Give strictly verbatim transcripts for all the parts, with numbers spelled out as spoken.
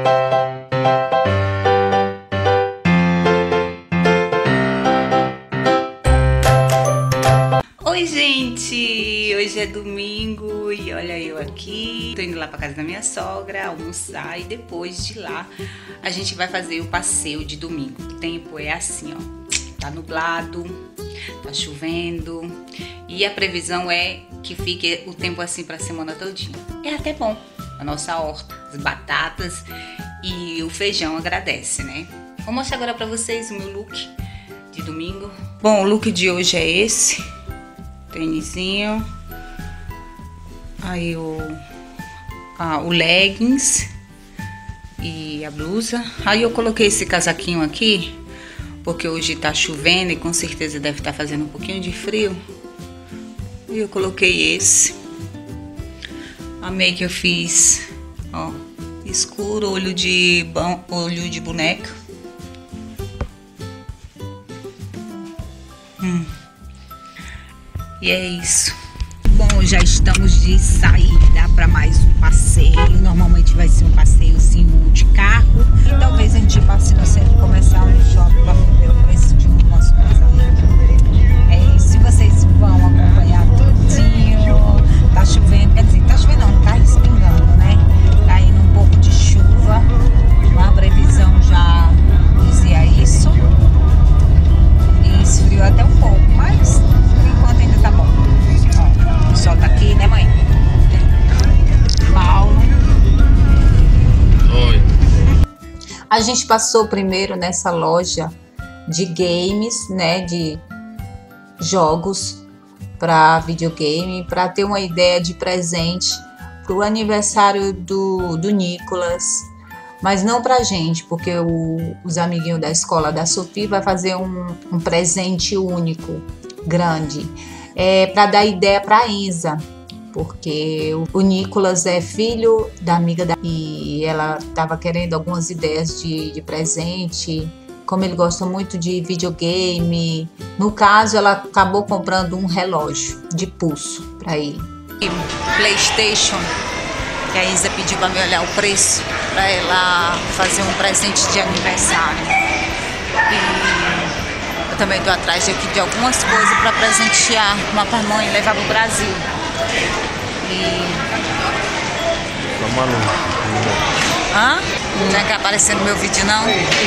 Oi gente, hoje é domingo e olha eu aqui, tô indo lá pra casa da minha sogra almoçar e depois de lá a gente vai fazer o passeio de domingo. O tempo é assim, ó, tá nublado, tá chovendo e a previsão é que fique o tempo assim pra semana todinha. É até bom, a nossa horta, as batatas e o feijão agradece, né? Vou mostrar agora pra vocês o meu look de domingo. Bom, o look de hoje é esse. Tênisinho, aí o, ah, o leggings e a blusa. Aí eu coloquei esse casaquinho aqui, porque hoje tá chovendo e com certeza deve estar fazendo um pouquinho de frio. E eu coloquei esse. A make eu fiz, ó, escuro, olho de, olho de boneca. Hum. E é isso. Bom, já estamos de saída para mais um passeio. Normalmente vai ser um passeiozinho de carro. Talvez a gente passe no centro comercial, no shopping, para ver o preço de um nosso casamento. É isso. Se vocês vão acompanhar tudinho. Tá chovendo, quer dizer, tá chovendo não, tá respingando, né? Tá indo um pouco de chuva. A previsão já dizia isso. E esfriou até um pouco, mas ainda tá bom. Ó, o sol tá aqui, né, mãe? Paulo. Oi. A gente passou primeiro nessa loja de games, né, de jogos para videogame, para ter uma ideia de presente pro aniversário do, do Nicolas, mas não pra gente, porque o, os amiguinhos da escola da Sofia vai fazer um, um presente único, grande, é, para dar ideia para Isa, porque o Nicolas é filho da amiga da e ela estava querendo algumas ideias de, de presente, como ele gosta muito de videogame. No caso, ela acabou comprando um relógio de pulso para ele. PlayStation, que a Isa pediu para me olhar o preço para ela fazer um presente de aniversário. E também tô atrás de, aqui de algumas coisas para presentear uma para a mãe e levar pro Brasil. E... Tá maluco. Hã? Não vai aparecer no meu vídeo, não?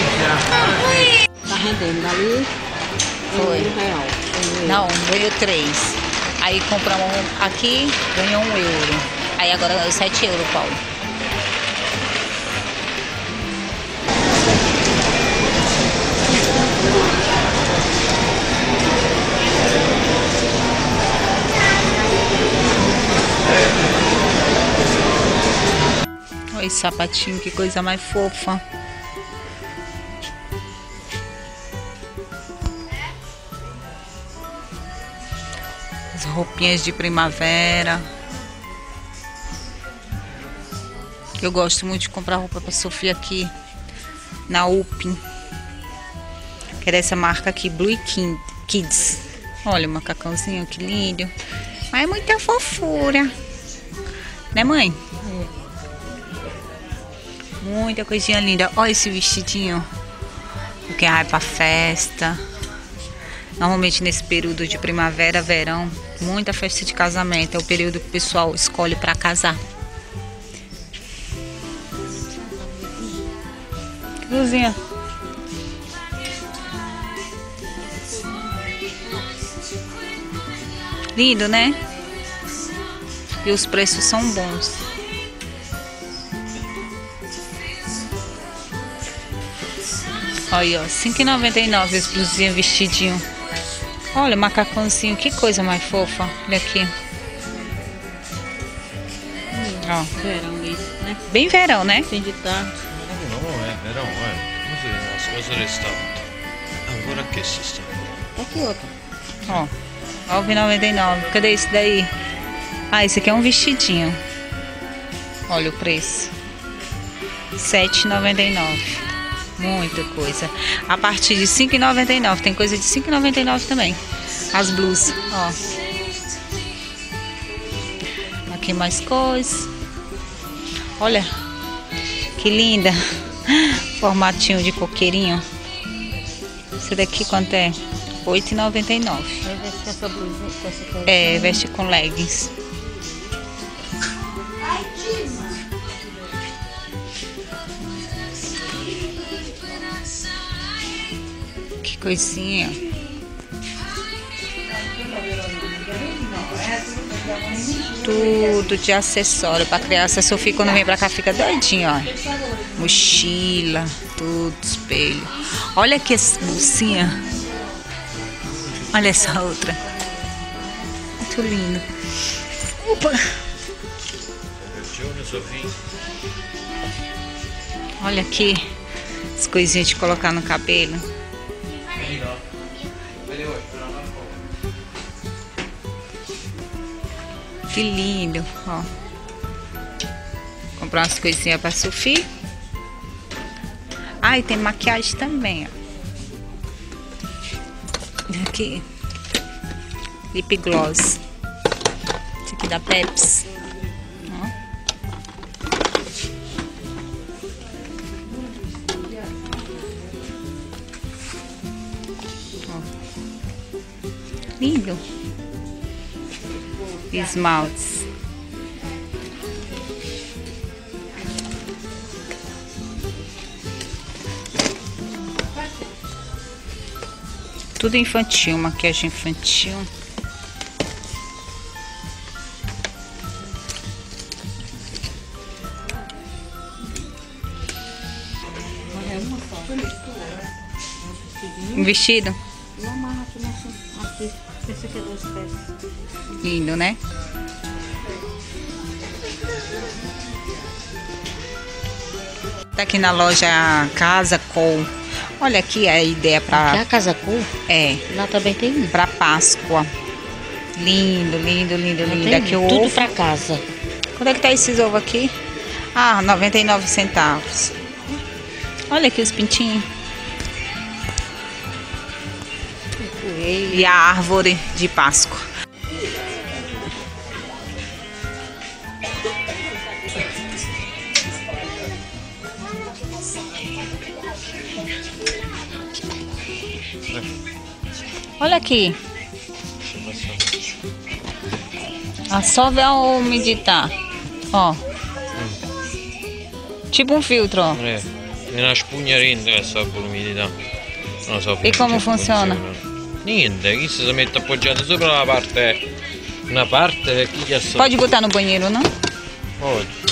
Tá rendendo ali. Foi. Um real. Um não, ganhou três. Aí compramos um aqui, ganhou um euro. Aí agora ganhou sete euros, Paulo. Olha esse sapatinho, que coisa mais fofa. As roupinhas de primavera. Eu gosto muito de comprar roupa para Sofia aqui na Upim. Que é dessa marca aqui, Blue Kids. Olha o macacãozinho, que lindo. Mas é muita fofura. Né, mãe? Muita coisinha linda. Olha esse vestidinho. Porque vai pra festa. Normalmente nesse período de primavera, verão, muita festa de casamento. É o período que o pessoal escolhe pra casar. Que luzinha. Lindo, né? E os preços são bons. Olha, ó, cinco e noventa e nove esse blusinha vestidinho. Olha, macacãozinho, que coisa mais fofa. Olha aqui. Ó. Verão isso, né? Bem verão, né? Tem de tarde. Não, não é verão, é. Não sei, as coisas estão. Agora que se está. Aqui outro. Ó, nove e noventa e nove. Cadê esse daí? Ah, esse aqui é um vestidinho. Olha o preço. sete e noventa e nove. Muita coisa. A partir de cinco e noventa e nove. Tem coisa de cinco e noventa e nove também. As blusas, ó. Aqui mais coisas. Olha Que linda. Formatinho de coqueirinho. Esse daqui quanto é? oito e noventa e nove. Vai vestir essa blusinha com essa coisa. É, veste com leggings. Que coisinha. Tudo de acessório pra criança. A Sofia quando vem pra cá fica doidinha, ó. Mochila, tudo, espelho. Olha que bolsinha. Olha essa outra. Muito lindo. Opa! Olha aqui as coisinhas de colocar no cabelo. Que lindo, ó. Comprar umas coisinhas pra Sofia. Ah, e tem maquiagem também, ó. Aqui, lip gloss. Esse aqui da Pepsi. Ó. Ó. Lindo. Esmaltes. Tudo infantil, maquiagem infantil. Um vestido? E amarra aqui nessa. Aqui. Esse aqui é dois pés. Lindo, né? Tá aqui na loja Casa Com. Olha aqui a ideia para. Aqui é a Casa Com? É. Lá também tem um. Para Páscoa. Lindo, lindo, lindo, Lá lindo. tem Aqui o tudo ovo. pra casa. Quanto é que tá esses ovos aqui? Ah, noventa e nove centavos. Olha aqui os pintinhos. E a árvore de Páscoa. Olha aqui. A só ver o meditar. Ó. Tipo um filtro, ó. Eh, è una spugna questa l'umidità. Non so E come funziona? Niente, chi si mette appoggiato sopra la parte, una parte e chi gli sta. Pode botar no banheiro, não? Pode.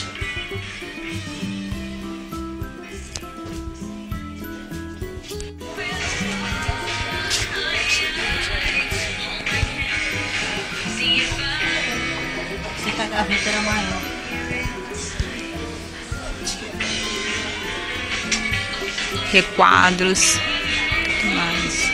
Se a gaveta era maior. Requadros. Mais.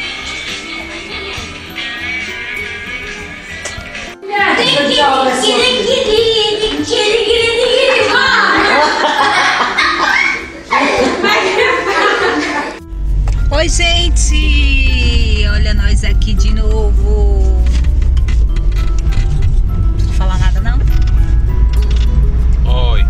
Oi, gente! Olha nós aqui de novo. Não vou falar nada, não? Oi.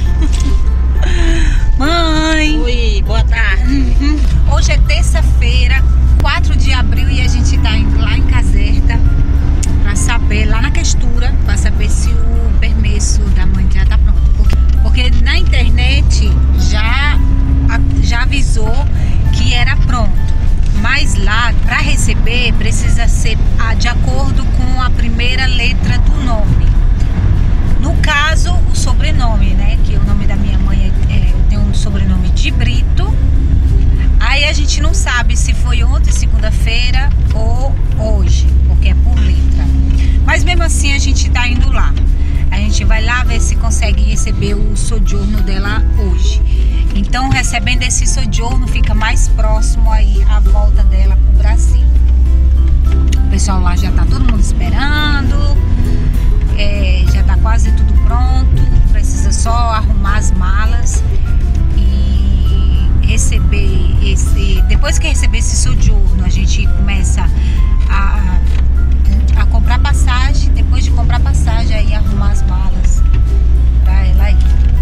Mãe! Oi, boa tarde. Uhum. Hoje é terça-feira, quatro de abril, e a gente tá indo lá em Caserta pra saber, lá na Questura, pra saber se o permesso da mãe já tá pronto. Porque, porque na internet já, já avisou que era pronto, mas lá para receber precisa ser de acordo com a primeira letra do nome. No caso, o sobrenome, né? Que o nome da minha mãe é, é, eu tenho um sobrenome de Brito. Aí a gente não sabe se foi ontem, segunda-feira, ou hoje, porque é por letra. Mas mesmo assim a gente tá indo lá. A gente vai lá ver se consegue receber o sojourno dela hoje. Então, recebendo esse sojourno, fica mais próximo aí a volta dela pro Brasil. O pessoal lá já tá todo mundo esperando. É, já tá quase tudo pronto. Precisa só arrumar as malas e receber esse. Depois que receber esse sojourno, a gente começa a, a comprar passagem. Depois de comprar passagem, aí arrumar as malas pra ela ir.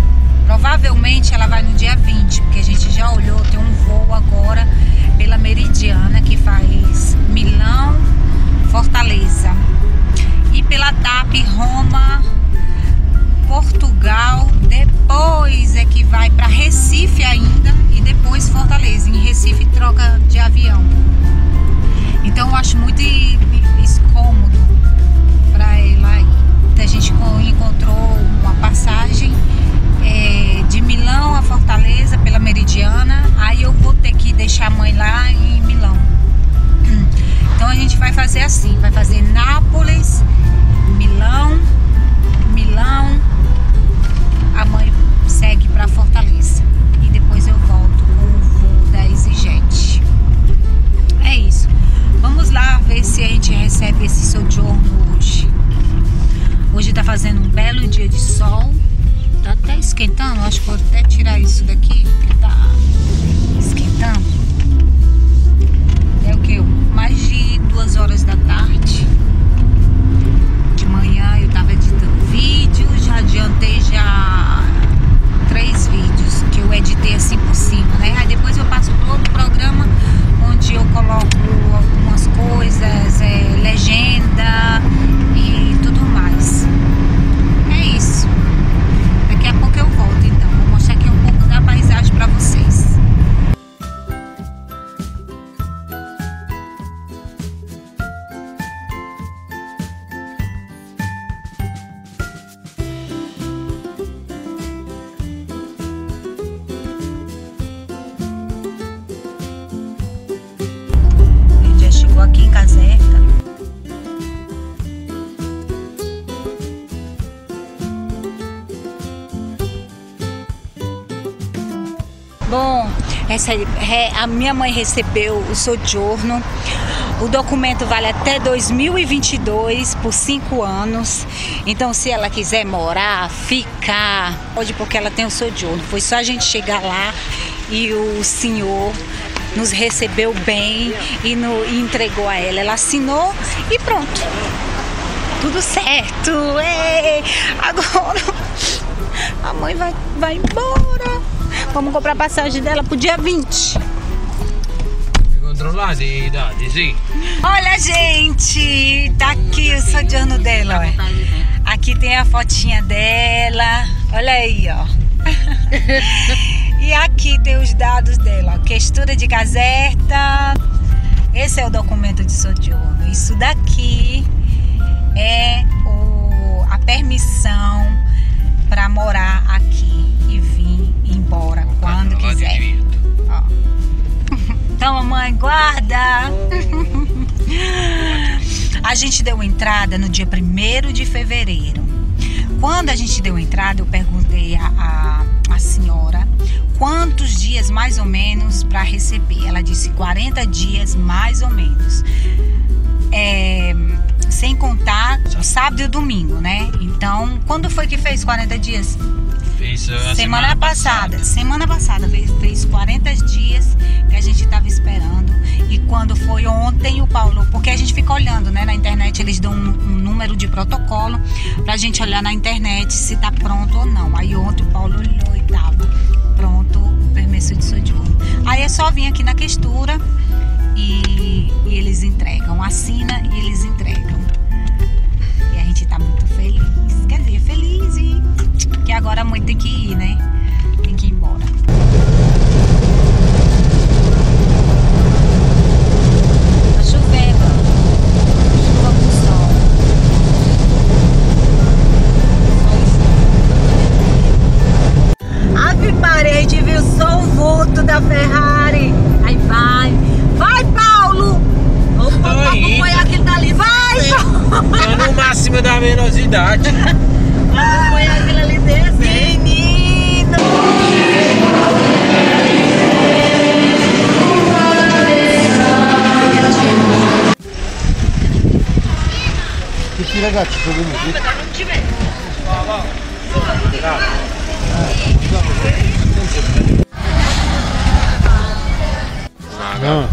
Provavelmente ela vai no dia vinte, porque a gente já olhou, tem um voo agora pela Meridiana que faz Milão, Fortaleza, e pela T A P Roma, Portugal. Depois é que vai para Recife ainda e depois Fortaleza. Em Recife troca de avião. Então eu acho muito cômodo para ela ir. Então a gente encontrou uma passagem é, de Milão a Fortaleza pela Meridiana. Aí eu vou ter que deixar a mãe lá em Milão. Então a gente vai fazer assim, vai fazer Nápoles, Milão, Milão, a mãe segue para Fortaleza e depois eu volto com o voo da EasyJet. É isso. Vamos lá ver se a gente recebe esse sojourno hoje. Hoje tá fazendo um belo dia de sol. Tá até esquentando, acho que vou até tirar isso daqui, que tá esquentando. É o que? Mais de duas horas da tarde. De manhã eu tava editando vídeo, já adiantei já três vídeos que eu editei assim por cima, né? Aí depois eu passo todo o programa onde eu coloco algumas coisas, é, legenda e tudo mais. É isso. Daqui a pouco eu volto, então. Vou mostrar aqui um pouco da paisagem pra vocês. Chegou aqui em Caserta. Bom, essa, a minha mãe recebeu o sojourno. O documento vale até dois mil e vinte e dois por cinco anos. Então, se ela quiser morar, ficar, pode, porque ela tem o sojourno. Foi só a gente chegar lá e o senhor nos recebeu bem e, no, e entregou a ela. Ela assinou e pronto. Tudo certo. Ei, agora a mãe vai, vai embora. Vamos comprar a passagem dela pro dia vinte. Controlati i dati, sì. Olha, gente, tá aqui o sojourno dela, ó. Aqui tem a fotinha dela. Olha aí, ó. E aqui tem os dados dela, Questura de Caserta. Esse é o documento de sojourno. Isso daqui é o, a permissão para morar aqui e vir embora quando quiser. Ó. Então, mamãe, guarda! A gente deu entrada no dia primeiro de fevereiro. Quando a gente deu entrada, eu perguntei a, a, a senhora quantos dias mais ou menos para receber. Ela disse quarenta dias mais ou menos. É, sem contar o sábado e o domingo, né? Então, quando foi que fez quarenta dias? Fez a semana, semana passada. passada. Semana passada fez, fez quarenta dias que a gente estava esperando. E quando foi ontem, o Paulo, porque a gente fica olhando, né, na internet, eles dão um, um número de protocolo pra gente olhar na internet se tá pronto ou não. Aí ontem o Paulo olhou e tava pronto o permesso de sojourno. Aí é só vir aqui na Questura e, e eles entregam, assina e eles entregam. E a gente tá muito feliz, quer dizer, feliz e que agora a mãe tem que ir, né? Tem que ir embora. Tá chovendo. Chuva com sol. Ave Maria, a gente viu só o vulto da Ferrari. Aí vai. Vai, Paulo! Vamos acompanhar aquele dali. Vai, Paulo! Tô no máximo da velocidade. Acompanhar aquele ali desse. Menino! Tutti i ragazzi sono venuti? No.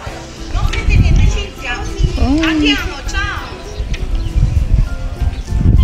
Andiamo, ciao!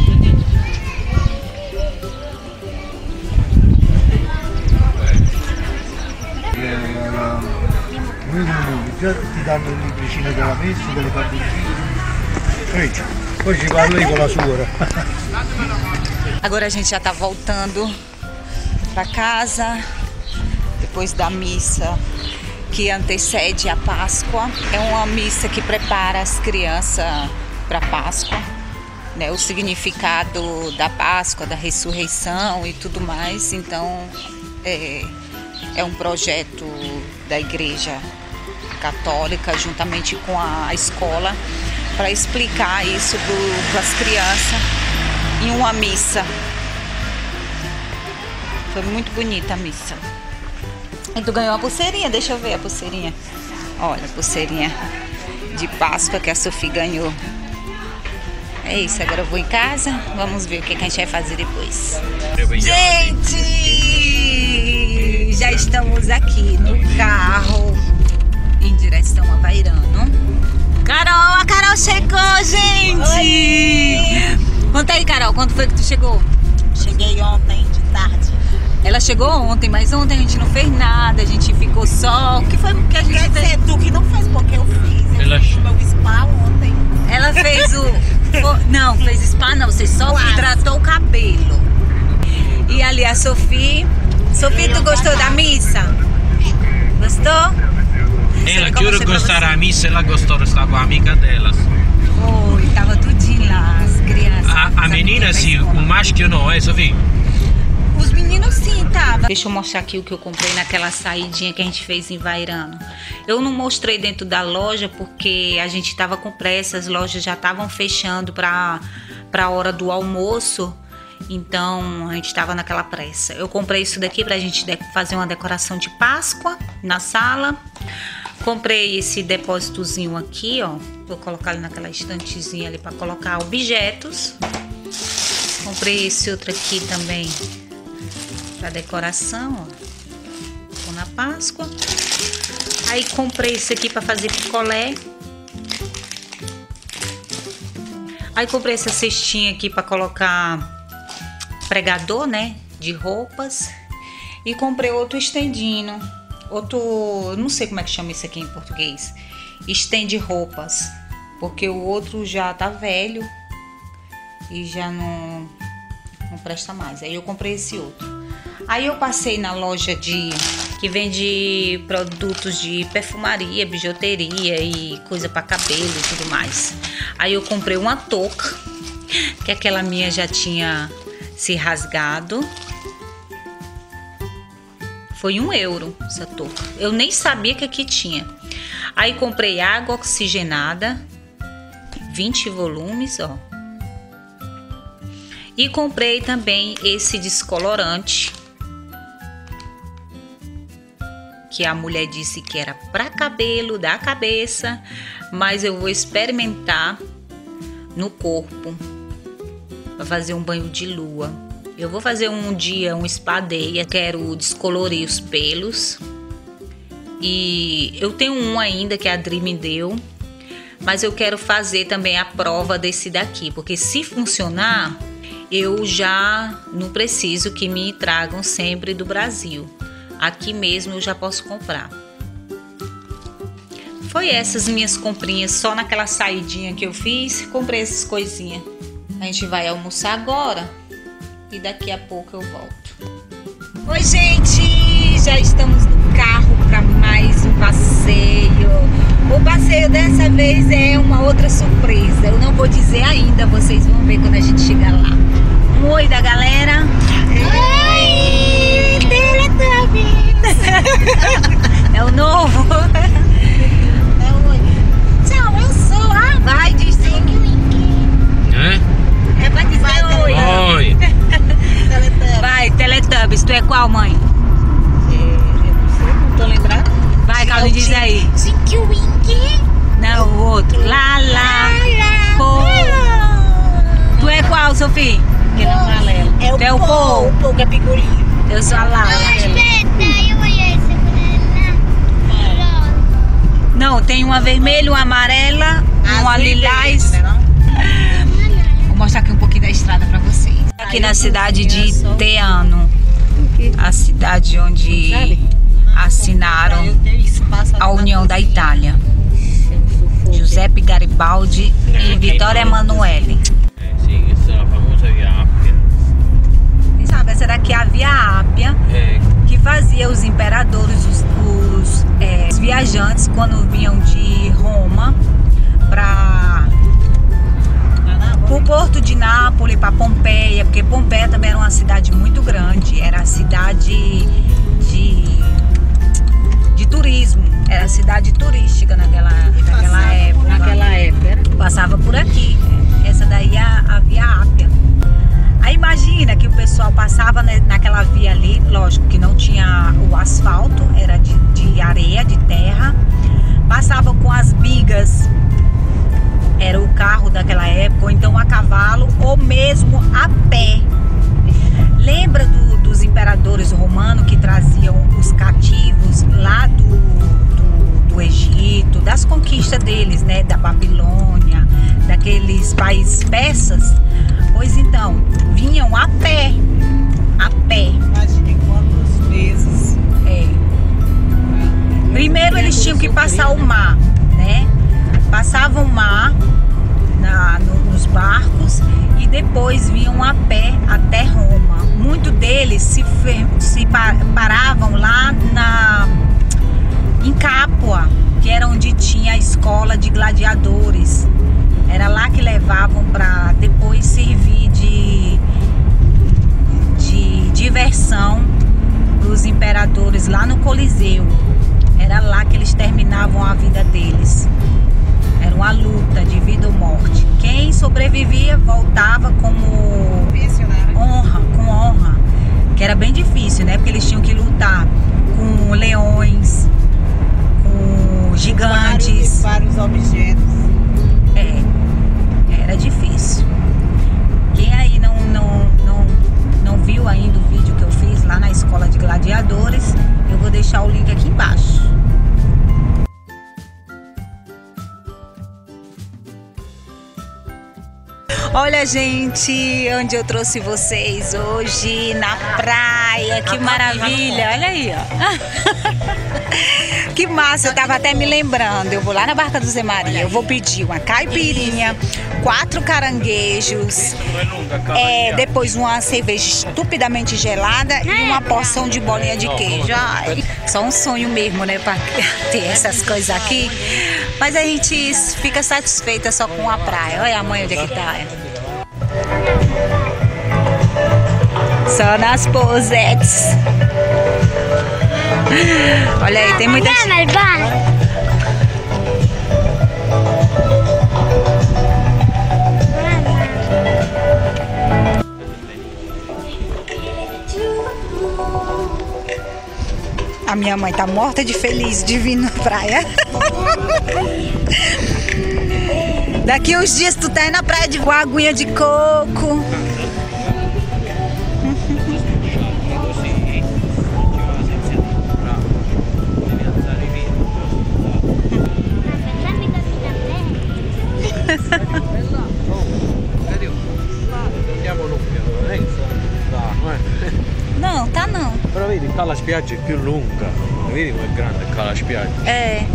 mica ti danno il libricino della messa, delle cartoline. Poi ci parlo aí com a suora. Agora a gente já tá voltando para casa depois da missa que antecede a Páscoa. É uma missa que prepara as crianças para a Páscoa, né? O significado da Páscoa, da ressurreição e tudo mais. Então é, é um projeto da Igreja Católica juntamente com a escola para explicar isso para as crianças em uma missa. Foi muito bonita a missa. E tu ganhou a pulseirinha, deixa eu ver a pulseirinha. Olha a pulseirinha de Páscoa que a Sofia ganhou. É isso, agora eu vou em casa, vamos ver o que a gente vai fazer depois. Gente, já estamos aqui no carro em direção a Vairano. Carol, a Carol chegou, gente! Oi. Conta aí, Carol, quando foi que tu chegou? Cheguei ontem de tarde. Ela chegou ontem, mas ontem a gente não fez nada, a gente ficou só. O que foi que a gente Quer fez? dizer, tu que não fez, porque eu fiz. Eu Ela... fiz meu spa ontem. Ela fez o... Não, fez spa não, você só Quase. hidratou o cabelo. E ali a Sofia. Sofia, tu gostou da missa? Gostou? Ela juro gostar da missa, ela gostou de estar com a amiga delas. Foi, tava tudinho lá, as crianças. A, a as menina amigas da sim, escola. o macho não, é, Sofia? Os meninos sim, tava. Deixa eu mostrar aqui o que eu comprei naquela saidinha que a gente fez em Vairano. Eu não mostrei dentro da loja porque a gente tava com pressa, as lojas já estavam fechando para para a hora do almoço. Então a gente estava naquela pressa. Eu comprei isso daqui pra gente fazer uma decoração de Páscoa na sala. Comprei esse depósitozinho aqui, ó. Vou colocar ali naquela estantezinha ali para colocar objetos. Comprei esse outro aqui também para decoração, ó. Tô na Páscoa. Aí comprei esse aqui para fazer picolé. Aí comprei essa cestinha aqui para colocar pregador, né, de roupas. E comprei outro estendino, outro, não sei como é que chama isso aqui em português, estende roupas, porque o outro já tá velho e já não, não presta mais. Aí eu comprei esse outro. Aí eu passei na loja de que vende produtos de perfumaria, bijuteria e coisa para cabelo e tudo mais. Aí eu comprei uma touca, que aquela minha já tinha se rasgado. Foi um euro essa touca. Eu nem sabia que aqui tinha. Aí comprei água oxigenada, vinte volumes, ó. E comprei também esse descolorante, que a mulher disse que era para cabelo, da cabeça, mas eu vou experimentar no corpo, para fazer um banho de lua. Eu vou fazer um dia um spa day, quero descolorir os pelos. E eu tenho um ainda que a Adri me deu, mas eu quero fazer também a prova desse daqui, porque se funcionar, eu já não preciso que me tragam sempre do Brasil. Aqui mesmo eu já posso comprar. Foi essas minhas comprinhas, só naquela saidinha que eu fiz, comprei essas coisinhas. A gente vai almoçar agora e daqui a pouco eu volto. Oi, gente! Já estamos no carro para mais um passeio. O passeio dessa vez é uma outra surpresa. Eu não vou dizer ainda, vocês vão ver quando a gente chegar lá. Um oi da galera. Oi! Teletubbies! É o novo. É oi. Tchau, eu sou a... Vai dizer É? é pra dizer Vai, oi. Oi! Teletubbies. Vai, Teletubbies, tu é qual, mãe? É, eu não sei, não tô lembrando. Vai, Carlos, diz aí. Tinky Winky. Não, o outro. Lá, lá. Pô. Tu é qual, Sofia? Que não é amarelo. É o Tu é o Pou, Pou. o Pou que é pigolinho. Eu sou a Lara. Não, tem uma vermelha, uma amarela, uma lilás. Vou mostrar aqui um pouquinho da estrada pra vocês. Aqui na cidade de Teano, a cidade onde assinaram a União da Itália. Giuseppe Garibaldi e Vittorio Emanuele. Eh sì, questa è la famosa via Appia. Sabe, essa daqui é a Via Ápia, Eh, que fazia os imperadores, os, os, é, os viajantes, quando vinham de Roma para o porto de Nápoles, para Pompeia, porque Pompeia também era uma cidade muito grande, era a cidade de, de turismo, era a cidade turística naquela, naquela época. Naquela época. Passava por aqui. Essa daí é a, a Via Ápia. Aí imagina que o pessoal passava naquela via ali, lógico que não tinha o asfalto, era de, de areia, de terra, passava com as bigas, era o carro daquela época, ou então a cavalo, ou mesmo a pé. Lembra do, dos imperadores romanos que traziam os cativos lá do, do, do Egito, das conquistas deles, né, da Babilônia, daqueles países persas? Pois então, vinham a pé, a pé. Imagine quantos meses. É. Primeiro eles tinham que passar o mar, né? Passavam o mar na, no, nos barcos e depois vinham a pé até Roma. Muitos deles se, fer, se paravam lá na, em Capua, que era onde tinha a escola de gladiadores. Era lá que levavam para depois servir de, de diversão para os imperadores lá no Coliseu. Era lá que eles terminavam a vida deles. Era uma luta de vida ou morte. Quem sobrevivia voltava como Difícil, né? honra, com honra. Que era bem difícil, né? Porque eles tinham que lutar com leões, com gigantes. Vários, vários objetos. É, era difícil. Quem aí não, não, não, não viu ainda o vídeo que eu fiz lá na Escola de Gladiadores, eu vou deixar o link aqui embaixo. Olha, gente, onde eu trouxe vocês hoje, na praia, que maravilha, olha aí, ó. Que massa, eu tava até me lembrando, eu vou lá na Barca do Zé Maria, eu vou pedir uma caipirinha, quatro caranguejos, é, depois uma cerveja estupidamente gelada e uma porção de bolinha de queijo. Ai, só um sonho mesmo, né, pra ter essas coisas aqui, mas a gente fica satisfeita só com a praia. Olha a mãe onde é que tá. Só nas posetes. Olha aí, tem muita gente. A minha mãe tá morta de feliz de vir na praia. Daqui uns dias tu tá aí na praia de aguinha de coco. Não, tá não. Però vedi, qua la spiaggia è più lunga. Vedi com'è grande qua la spiaggia? É.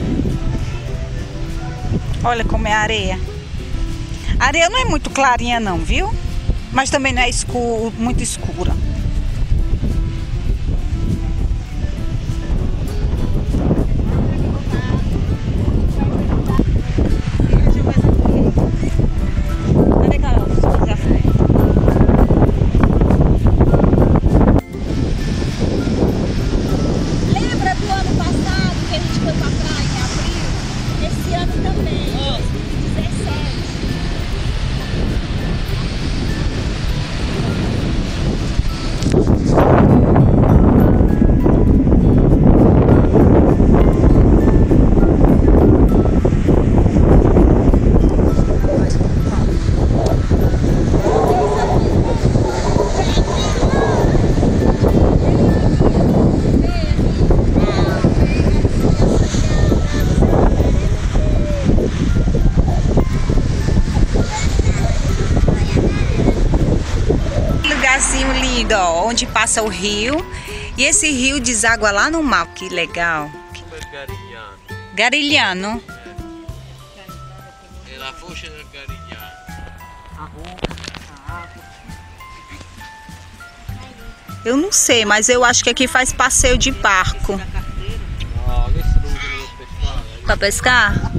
Olha como é a areia. A areia não é muito clarinha não, viu? Mas também não é escuro, muito escura. Lindo, ó, onde passa o rio E esse rio deságua lá no mar, que legal. Come il Garigliano. Garigliano. È la foce del Garigliano. Eu não sei, mas eu acho que aqui faz passeio de barco. No, questo è dove si deve pescare. Pra pescar?